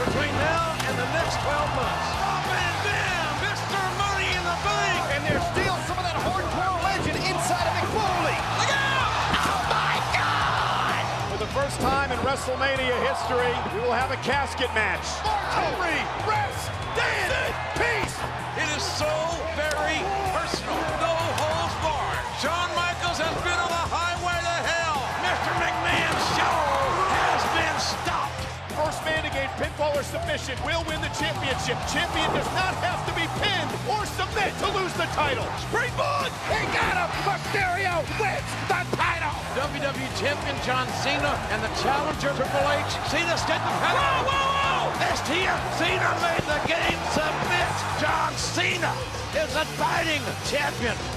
between now and the next 12 months. Up and down, Mr. Money in the Bank. And there's still some of that hardcore legend inside of Mick Foley. Look out! Oh, my God! For the first time in WrestleMania history, we will have a casket match. Henry, rest, in peace. It is so very personal. No holds barred. Shawn Michaels has been on the highway to hell. Mr. McMahon's show has been stopped. First man to gain pinfall or submission will win the championship. Champion does not have to be pinned or submit to lose the title. Springboard! He got him! Mysterio wins the title! WWE Champion John Cena and the challenger Triple H. Cena's getting the pedal. Whoa, whoa, whoa! STM. Cena made the game submit. John Cena is a fighting champion.